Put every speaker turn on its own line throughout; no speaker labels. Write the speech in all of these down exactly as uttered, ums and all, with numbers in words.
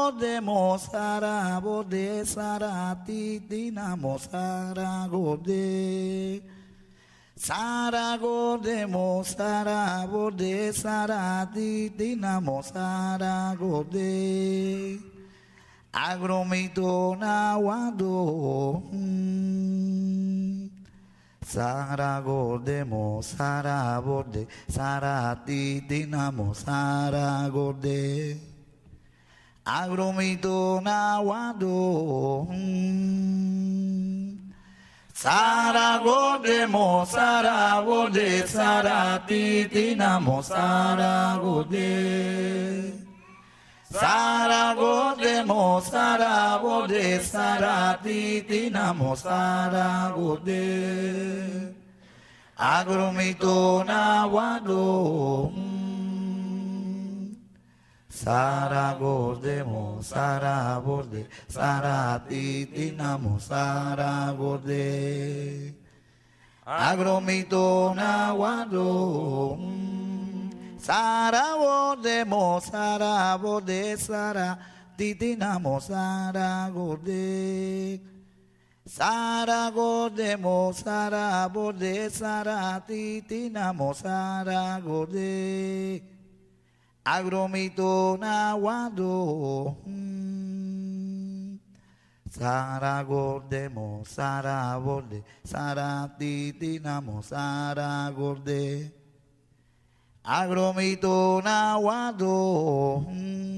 Godemo Sara Bode Sara Titi Namo Sara Gode Sara Godemo Sara Bode Sara Titi Namo Sara Gode Agromito Nawado Sara Godemo Sara Bode Sara Titi Namo Sara Gode Agromito Nawado Sara Godemo Sara Bode Sara Titi Namo Sara Gode Sara Godemo Sara Bode Sara Titi Namo Sara Gode Agromito Nawado Sara Godemo Sara Bode Sara Titi Namo Sara Gode Agromito Nawado Sara Godemo Sara Bode Sara Titi Namo Sara Gode Sara Godemo Sara Bode Sara Titi Namo Sara Gode Agromito Nawado Sara Godemo Sara Bode Sara Titi Namo Sara Gode Agromito Nawado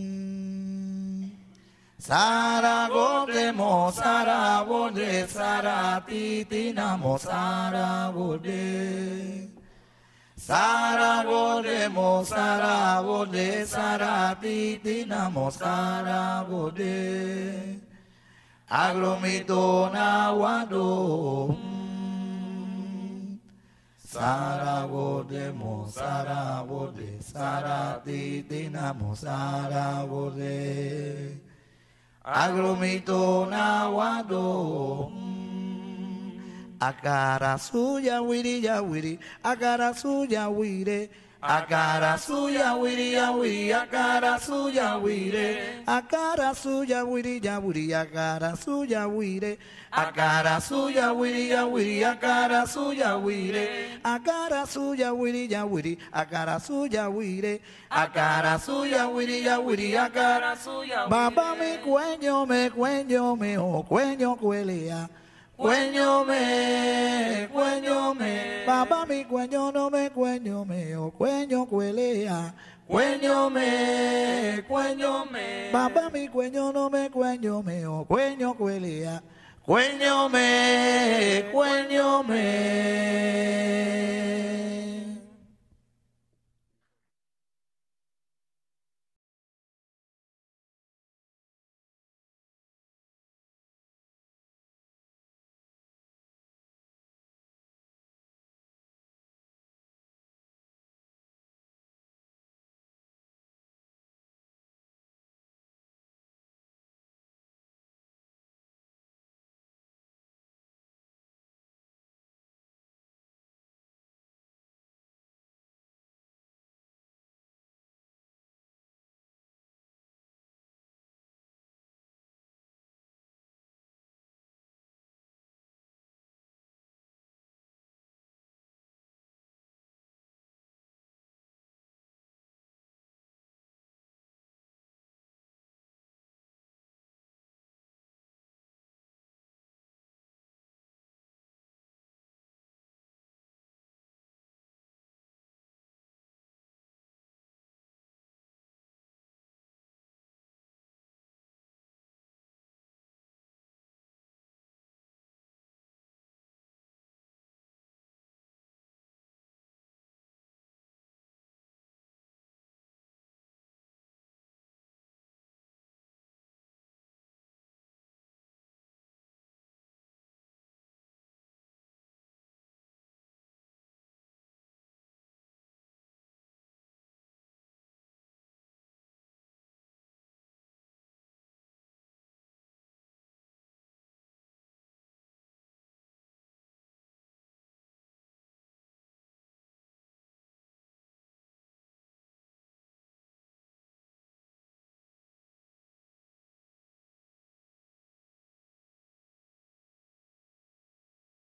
Sara Godemo Sara Bode Sara Titi Namo Sara Gode Sara Godemo Sara Bode Sara Titi Namo Sara Gode Agromito Nawado Sara Godemo Sara Bode Sara Titi Namo Sara Gode Agromito Nawado Akara suya wiri ya wiri Akara suya wire Akara suya wiri ya wiri Akara suya wire Akara suya wiri ya wiri Akara suya wire Akara suya wiri ya wiri Akara suya wire Akara suya wiri ya wiri Akara suya wire Akara suya wiri ya wiri Akara suya Baba mi cueño me cueño me o cueño cuelea Cueño me, cueño me, papá mi cueño no me cueño me, o cueño cuelea. Cueño me, cueño me, papá mi cueño no me cueño me, o cueño cuelea. Cueño me, cueño me.